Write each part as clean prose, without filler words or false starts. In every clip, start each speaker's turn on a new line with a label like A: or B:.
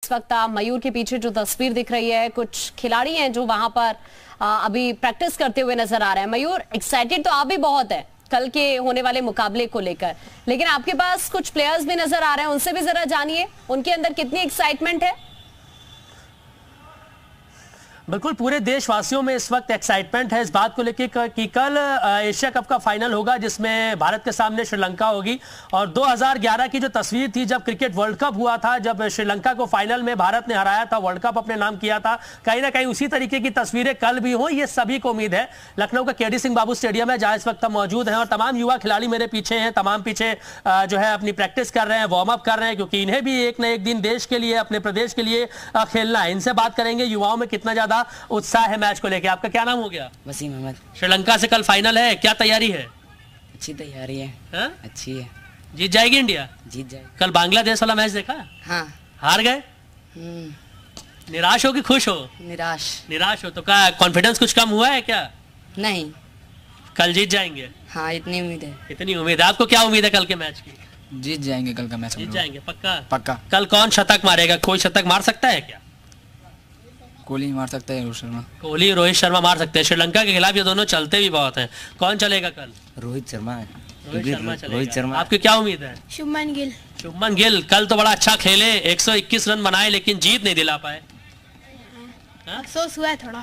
A: इस वक्त मयूर के पीछे जो तस्वीर दिख रही है, कुछ खिलाड़ी हैं जो वहां पर अभी प्रैक्टिस करते हुए नजर आ रहे हैं। मयूर, एक्साइटेड तो आप भी बहुत है कल के होने वाले मुकाबले को लेकर, लेकिन आपके पास कुछ प्लेयर्स भी नजर आ रहे हैं, उनसे भी जरा जानिए उनके अंदर कितनी एक्साइटमेंट है।
B: बिल्कुल, पूरे देशवासियों में इस वक्त एक्साइटमेंट है इस बात को लेकर कि कल एशिया कप का फाइनल होगा जिसमें भारत के सामने श्रीलंका होगी। और 2011 की जो तस्वीर थी जब क्रिकेट वर्ल्ड कप हुआ था, जब श्रीलंका को फाइनल में भारत ने हराया था, वर्ल्ड कप अपने नाम किया था, कहीं ना कहीं उसी तरीके की तस्वीरें कल भी हो, ये सभी को उम्मीद है। लखनऊ का केडी सिंह बाबू स्टेडियम है जहां इस वक्त हम मौजूद हैं और तमाम युवा खिलाड़ी मेरे पीछे हैं, तमाम पीछे जो है अपनी प्रैक्टिस कर रहे हैं, वार्म अप कर रहे हैं, क्योंकि इन्हें भी एक न एक दिन देश के लिए, अपने प्रदेश के लिए खेलना है। इनसे बात करेंगे युवाओं में कितना ज्यादा उत्साह है मैच को लेके। आपका क्या नाम हो गया?
C: वसीम अहमद।
B: श्रीलंका से कल फाइनल है, क्या तैयारी है?
C: अच्छी तैयारी है।
B: हा?
C: अच्छी है।
B: जीत जाएगी इंडिया?
C: जीत जाएगी।
B: कल बांग्लादेश वाला मैच देखा?
C: हाँ।
B: हार गए? निराश हो कि खुश हो? निराश हो तो क्या कॉन्फिडेंस कुछ कम हुआ है क्या?
C: नहीं,
B: कल जीत जाएंगे?
C: हाँ, इतनी उम्मीद है।
B: इतनी उम्मीद है। आपको क्या उम्मीद है कल के मैच की?
D: जीत जाएंगे कल का मैच।
B: जीत जाएंगे पक्का?
D: पक्का।
B: कल कौन शतक मारेगा? कोई शतक मार सकता है क्या?
D: कोहली मार सकता है, रोहित शर्मा।
B: कोहली, रोहित शर्मा मार सकते हैं। श्रीलंका के खिलाफ ये दोनों चलते भी बहुत हैं। कौन चलेगा कल?
C: रोहित शर्मा है।
B: रोहित शर्मा। आपकी क्या उम्मीद है?
E: शुभमन गिल।
B: शुभमन गिल कल तो बड़ा अच्छा खेले, 121 रन बनाए लेकिन जीत नहीं दिला पाए।
E: अफसोस हुआ है थोड़ा।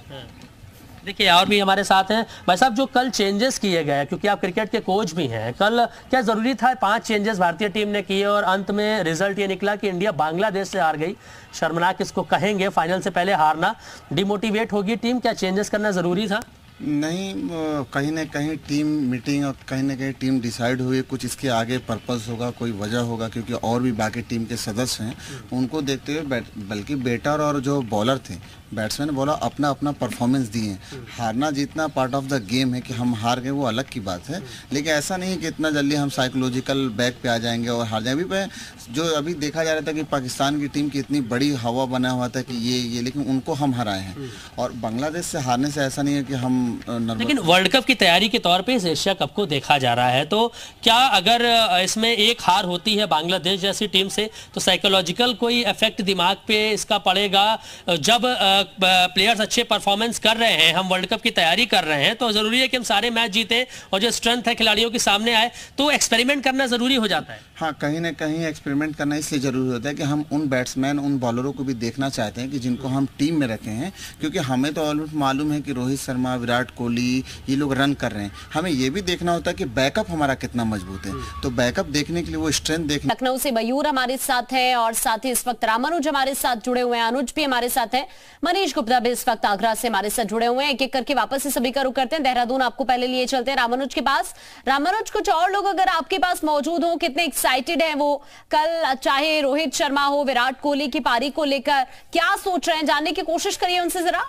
B: देखिए और भी हमारे साथ हैं भाई साहब, जो कल चेंजेस किए गए, क्योंकि आप क्रिकेट के कोच भी हैं, कल क्या जरूरी था? 5 चेंजेस भारतीय टीम ने किए और अंत में रिजल्ट ये निकला कि इंडिया बांग्लादेश से हार गई। शर्मनाक इसको कहेंगे, फाइनल से पहले हारना। डिमोटिवेट होगी टीम, क्या चेंजेस करना जरूरी था?
F: नहीं, कहीं ना कहीं टीम मीटिंग और कहीं ना कहीं टीम डिसाइड हुई, कुछ इसके आगे पर्पस होगा, कोई वजह होगा, क्योंकि और भी बाकी टीम के सदस्य हैं, उनको देखते हुए बल्कि बैटर और जो बॉलर थे, बैट्समैन बॉलर अपना अपना परफॉर्मेंस दिए। हारना जीतना पार्ट ऑफ द गेम है, कि हम हार गए वो अलग की बात है, लेकिन ऐसा नहीं है कि इतना जल्दी हम साइकोलॉजिकल बैक पे आ जाएंगे और हार जाएंगे। अभी जो अभी देखा जा रहा था कि पाकिस्तान की टीम की इतनी बड़ी हवा बना हुआ था कि ये लेकिन उनको हम हराए हैं, और बांग्लादेश से हारने से ऐसा नहीं है कि हम।
B: लेकिन वर्ल्ड कप की तैयारी के तौर पे इस एशिया कप को देखा जा रहा है, तो क्या अगर इसमें एक हार होती है बांग्लादेश जैसी टीम से तो साइकोलॉजिकल कोई इफेक्ट दिमाग पे इसका पड़ेगा? जब प्लेयर्स अच्छे परफॉर्मेंस कर रहे हैं, हम वर्ल्ड कप की तैयारी कर रहे हैं, तो जरूरी है कि हम सारे मैच जीते और जो स्ट्रेंथ है खिलाड़ियों के सामने आए, तो एक्सपेरिमेंट करना जरूरी हो जाता है।
F: हाँ, कहीं ना कहीं एक्सपेरिमेंट करना इसलिए जरूरी होता है कि हम उन बैट्समैन, उन बॉलरों को भी देखना चाहते हैं कि जिनको हम टीम में रखे हैं, क्योंकि हमें तो ऑलमोस्ट मालूम है कि रोहित शर्मा, विराट कोहली ये लोग रन कर रहे हैं। हमें ये भी देखना होता है कि बैकअप हमारा कितना मजबूत है, तो बैकअप देखने के लिए वो स्ट्रेंथ देखने।
A: लखनऊ से मयूर हमारे साथ है और साथ ही इस वक्त रामानुज हमारे साथ जुड़े हुए हैं, अनुज भी हमारे साथ है, मनीष गुप्ता भी इस वक्त आगरा से हमारे साथ जुड़े हुए हैं। एक एक करके वापस से सभी का रुख करते हैं। देहरादून आपको पहले लिए चलते हैं रामानुज के पास। रामानुज, कुछ और लोग अगर आपके पास मौजूद हो, कितने एक्साइटेड हैं वो कल, चाहे रोहित शर्मा हो, विराट कोहली की पारी को लेकर क्या सोच रहे हैं, जानने की कोशिश करिए उनसे जरा।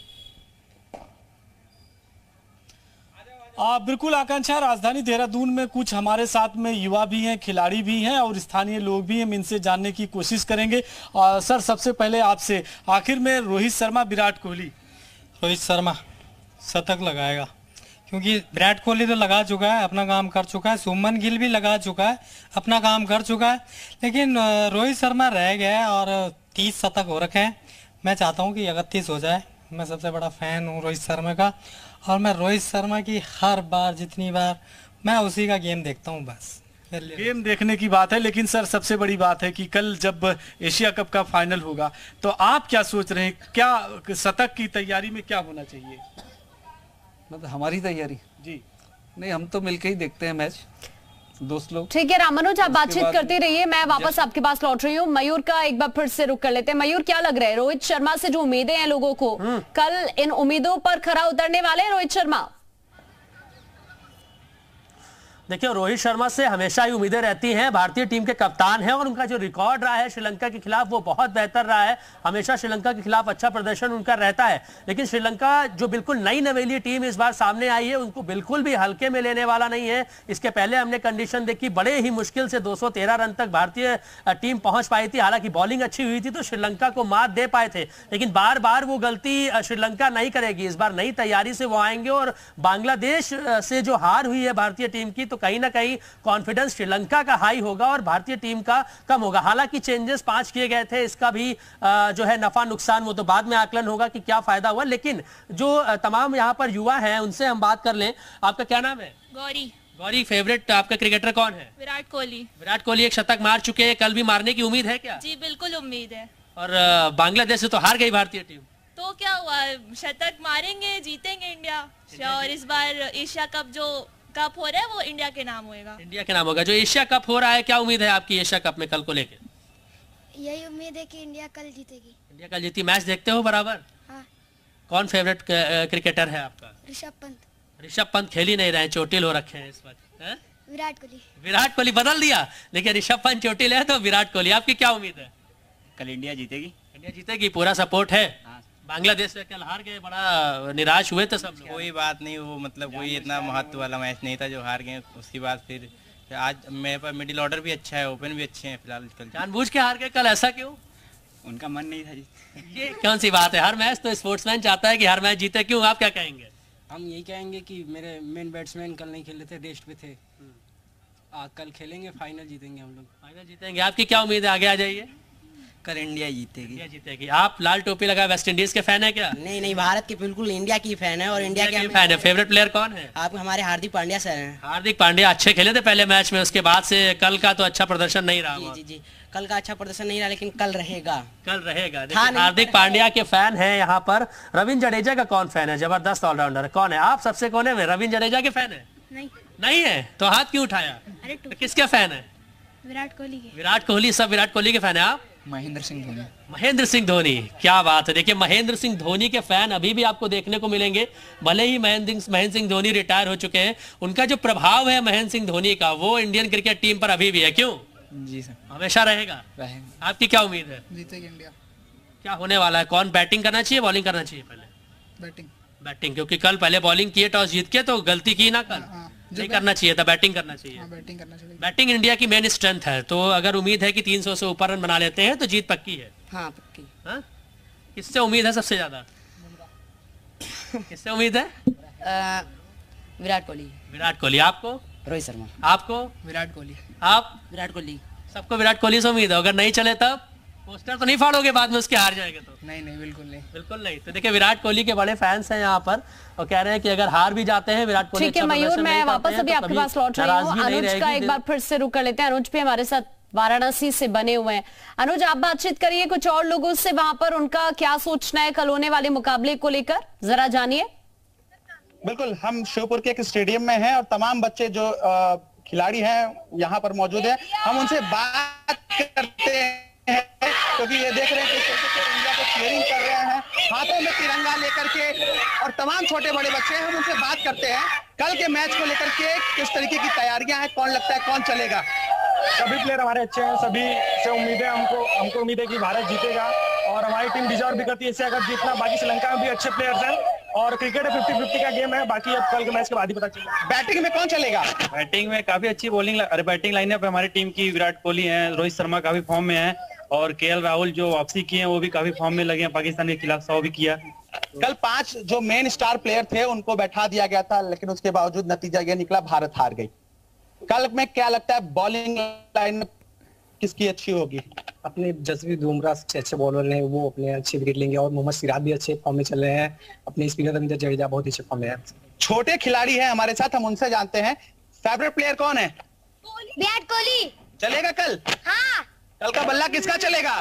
G: बिल्कुल आकांक्षा, राजधानी देहरादून में कुछ हमारे साथ में युवा भी हैं, खिलाड़ी भी हैं और स्थानीय लोग भी हैं, इनसे जानने की कोशिश करेंगे। सर, सबसे पहले आपसे, आखिर में रोहित शर्मा, विराट कोहली?
H: रोहित शर्मा शतक लगाएगा, क्योंकि विराट कोहली तो लगा चुका है, अपना काम कर चुका है, शुभमन गिल भी लगा चुका है, अपना काम कर चुका है, लेकिन रोहित शर्मा रह गया है और 30 शतक हो रखे हैं। मैं चाहता हूँ कि 31 हो जाए। मैं सबसे बड़ा फैन हूँ रोहित शर्मा का, और मैं रोहित शर्मा की हर बार, जितनी बार, मैं उसी का गेम देखता हूँ। बस
G: गेम देखने की बात है, लेकिन सर सबसे बड़ी बात है कि कल जब एशिया कप का फाइनल होगा तो आप क्या सोच रहे हैं, क्या शतक की तैयारी में क्या होना चाहिए?
D: मतलब हमारी तैयारी
G: जी
D: नहीं, हम तो मिलके ही देखते हैं मैच, दोस्त लोग।
A: ठीक है रामानुज, आप बातचीत करते रहिए, मैं वापस आपके पास लौट रही हूँ। मयूर का एक बार फिर से रुक कर लेते हैं। मयूर, क्या लग रहा है, रोहित शर्मा से जो उम्मीदें हैं लोगों को, कल इन उम्मीदों पर खरा उतरने वाले हैं रोहित शर्मा?
B: देखिए, रोहित शर्मा से हमेशा ही उम्मीदें रहती हैं, भारतीय टीम के कप्तान हैं और उनका जो रिकॉर्ड रहा है श्रीलंका के खिलाफ वो बहुत बेहतर रहा है। हमेशा श्रीलंका के खिलाफ अच्छा प्रदर्शन उनका रहता है, लेकिन श्रीलंका जो बिल्कुल नई नवेली टीम इस बार सामने आई है, उनको बिल्कुल भी हल्के में लेने वाला नहीं है। इसके पहले हमने कंडीशन देखी, बड़े ही मुश्किल से 213 रन तक भारतीय टीम पहुंच पाई थी। हालांकि बॉलिंग अच्छी हुई थी तो श्रीलंका को मात दे पाए थे, लेकिन बार बार वो गलती श्रीलंका नहीं करेगी। इस बार नई तैयारी से वो आएंगे और बांग्लादेश से जो हार हुई है भारतीय टीम की, तो कहीं ना कहीं कॉन्फिडेंस श्रीलंका का हाई होगा और भारतीय टीम का कम होगा। हालांकि चेंजेस 5 किए गए थे, इसका भी जो है नफा नुकसान वो तो बाद में आकलन होगा कि क्या फायदा हुआ। लेकिन जो तमाम यहाँ पर युवा हैं उनसे हम बात कर लें। आपका क्या नाम है?
E: गौरी।
B: गौरी, फेवरेट आपका क्रिकेटर कौन है?
E: विराट कोहली।
B: विराट कोहली एक शतक मार चुके हैं, कल भी मारने की उम्मीद है क्या?
E: जी बिल्कुल उम्मीद है।
B: और बांग्लादेश से तो हार गई भारतीय टीम,
E: तो क्या हुआ, शतक मारेंगे, जीतेंगे इंडिया। और इस बार एशिया कप जो कप हो रहा है वो इंडिया के नाम होएगा।
B: इंडिया के नाम होगा। जो एशिया कप हो रहा है, क्या उम्मीद है आपकी एशिया कप में कल को लेके?
I: यही उम्मीद है कि इंडिया कल जीतेगी।
B: इंडिया कल जीती। मैच देखते हो बराबर?
I: हाँ।
B: कौन फेवरेट क्रिकेटर है आपका?
I: ऋषभ पंत।
B: ऋषभ पंत खेल ही नहीं रहे, चोटिल हो रखे हैं इस वक्त।
I: विराट कोहली।
B: विराट कोहली बदल दिया, लेकिन ऋषभ पंत चोटिल है तो विराट कोहली। आपकी क्या उम्मीद है?
C: कल इंडिया जीतेगी।
B: इंडिया जीतेगी, पूरा सपोर्ट है।
C: हाँ।
B: बांग्लादेश से कल हार गए, बड़ा निराश हुए थे सब लोग।
C: कोई बात नहीं, वो मतलब कोई इतना महत्व वाला मैच नहीं था जो हार गए। उसके बाद फिर आज मेरे पास मिडिल ऑर्डर भी अच्छा है, ओपन भी अच्छे हैं फिलहाल। कल
B: जानबूझ के हार गए कल, ऐसा क्यों?
C: उनका मन नहीं था।
B: ये कौन सी बात है? हर मैच तो स्पोर्ट्समैन चाहता है कि हर मैच जीते, क्यों? आप क्या कहेंगे?
J: हम यही कहेंगे कि मेरे मेन बैट्समैन कल नहीं खेल रहे थे, रेस्ट पे थे। कल खेलेंगे, फाइनल जीतेंगे हम लोग।
B: फाइनल जीतेंगे। आपकी क्या उम्मीद है? आगे आ जाइए।
C: कल इंडिया जीतेगी।
B: इंडिया जीतेगी। आप लाल टोपी लगा वेस्ट इंडीज के फैन है क्या?
J: नहीं नहीं, भारत के बिल्कुल इंडिया की फैन है और इंडिया के
B: फैन है। फेवरेट प्लेयर कौन है?
J: आप हमारे हार्दिक पांड्या सर हैं।
B: हार्दिक पांड्या अच्छे खेले थे पहले मैच में, उसके बाद से कल का तो अच्छा प्रदर्शन नहीं रहा।
J: जी जी जी, कल का अच्छा प्रदर्शन नहीं रहा, लेकिन कल रहेगा।
B: कल रहेगा। हार्दिक पांड्या के फैन है यहाँ पर। रविंद्र जडेजा का कौन फैन है? जबरदस्त ऑलराउंडर कौन है? आप सबसे कोने में रविंद्र जडेजा के फैन है? नहीं है तो हाथ क्यों उठाया? तो किसका फैन है?
E: विराट कोहली के।
B: विराट कोहली, सब विराट कोहली के फैन है। आप?
C: महेंद्र सिंह धोनी।
B: महेंद्र सिंह धोनी, क्या बात है। देखिए महेंद्र सिंह धोनी के फैन अभी भी आपको देखने को मिलेंगे। भले ही महेंद्र सिंह धोनी रिटायर हो चुके हैं, उनका जो प्रभाव है महेंद्र सिंह धोनी का वो इंडियन क्रिकेट टीम पर अभी भी है। क्यों?
C: जी सर,
B: हमेशा रहेगा। आपकी क्या उम्मीद है?
G: जीतेगी इंडिया।
B: क्या होने वाला है? कौन बैटिंग करना चाहिए, बॉलिंग करना चाहिए? पहले बैटिंग, क्योंकि कल पहले बॉलिंग किए, टॉस जीत के, तो गलती की ना कल। नहीं करना चाहिए था, बैटिंग करना चाहिए।
G: बैटिंग करना चाहिए।
B: बैटिंग इंडिया की मेन स्ट्रेंथ है, तो अगर उम्मीद है कि 300 से ऊपर रन बना लेते हैं तो जीत पक्की है।
J: हाँ पक्की।
B: हाँ? किससे उम्मीद है सबसे ज्यादा? किससे उम्मीद है?
J: विराट कोहली।
B: विराट कोहली। आपको?
J: रोहित शर्मा।
B: आपको?
J: विराट कोहली।
B: आप?
J: विराट कोहली।
B: सबको विराट कोहली से उम्मीद है। अगर नहीं चले तब पोस्टर तो नहीं फाड़ोगे बाद में उसके हार जाएंगे तो?
J: नहीं नहीं, बिल्कुल नहीं,
B: बिल्कुल नहीं। तो देखिए विराट कोहली के बड़े फैंस हैं यहाँ पर और कह रहे हैं कि अगर हार भी जाते हैं विराट कोहली।
A: ठीक है मयूर, मैं वापस अभी आपके पास लौट रही हूँ। अनुज का एक बार फिर से रुक कर लेते हैं। अनुज भी हमारे साथ वाराणसी से बने हुए हैं। अनुज, आप बातचीत करिए कुछ और लोगों से, वहां पर उनका क्या सोचना है कल होने वाले मुकाबले को लेकर, जरा जानिए।
K: बिल्कुल, हम शिवपुर के एक स्टेडियम में हैं और तमाम बच्चे जो खिलाड़ी हैं यहाँ पर मौजूद हैं। हम उनसे बात करते हैं क्योंकि ये देख रहे हैं कि इंडिया को चीयरिंग कर रहे हैं, हाथों में तिरंगा लेकर के, और तमाम छोटे बड़े बच्चे हैं। हम उनसे बात करते हैं कल के मैच को लेकर के, किस तरीके की तैयारियां हैं, कौन लगता है कौन चलेगा।
L: सभी प्लेयर हमारे अच्छे हैं, सभी से उम्मीद है हमको उम्मीद है कि भारत जीतेगा और हमारी टीम डिजर्व भी करती है इससे अगर जीतना। बाकी श्रीलंका में भी अच्छे प्लेयर्स हैं और क्रिकेट 50-50 का गेम है, बाकी अब कल के मैच के बाद ही पता चलेगा।
K: बैटिंग में कौन चलेगा?
L: बैटिंग में काफी अच्छी बैटिंग लाइनअप है हमारी टीम की। विराट कोहली है, रोहित शर्मा काफी फॉर्म में है और केएल राहुल जो वापसी किए हैं वो भी काफी फॉर्म में लगे हैं। पाकिस्तान के खिलाफ 100 भी किया।
K: कल 5 जो मेन स्टार प्लेयर थे उनको बैठा दिया गया था, लेकिन उसके बावजूद नतीजा ये निकला, भारत हार गई। कल में क्या लगता है बॉलिंग लाइन किसकी अच्छी होगी?
L: अपने जसप्रीत बुमराह सबसे अच्छे बॉलर हैं, वो अपने अच्छे विकेट लेंगे और मोहम्मद सिराज भी अच्छे फॉर्म में चल रहे हैं। अपने स्पिनर रविंद्र जडेजा बहुत अच्छे फॉर्म में है।
K: छोटे खिलाड़ी हैं हमारे साथ, हम उनसे जानते हैं। फेवरेट प्लेयर कौन है?
I: विराट कोहली।
K: चलेगा कल?
I: हाँ।
K: कल का बल्ला किसका चलेगा?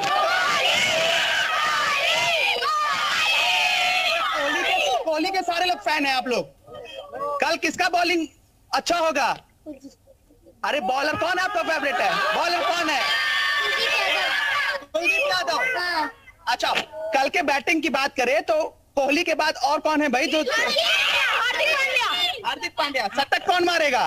K: कोहली के सारे लोग फैन हैं आप लोग। कल किसका बॉलिंग अच्छा होगा? अरे बॉलर कौन आपका फेवरेट है? बॉलर कौन है? कुलदीप यादव। अच्छा, कल के बैटिंग की बात करें तो कोहली के बाद और कौन है भाई जो? हार्दिक पांड्या। शतक कौन मारेगा?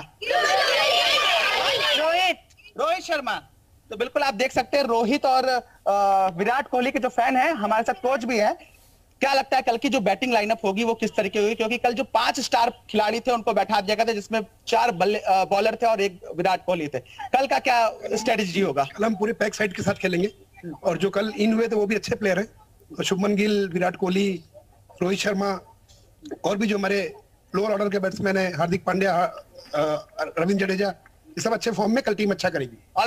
K: रोहित शर्मा। तो बिल्कुल आप देख सकते हैं रोहित और विराट कोहली के जो फैन हैं, हमारे साथ कोच भी है। क्या लगता है कल की जो बैटिंग लाइनअप होगी वो किस तरीके होगी? क्योंकि कल जो 5 स्टार खिलाड़ी थे उनको बैठा दिया गया था, जिसमें 4 बॉलर थे और 1 विराट कोहली थे। कल का क्या स्ट्रेटेजी होगा?
M: कल हम पूरे पैक साइड के साथ खेलेंगे और जो कल इन हुए थे वो भी अच्छे प्लेयर हैं। शुभमन गिल, विराट कोहली, रोहित शर्मा और भी जो हमारे लोअर ऑर्डर के बैट्समैन है, हार्दिक पांड्या, रविंद्र जडेजा, ये सब अच्छे फॉर्म में, कल टीम अच्छा करेगी।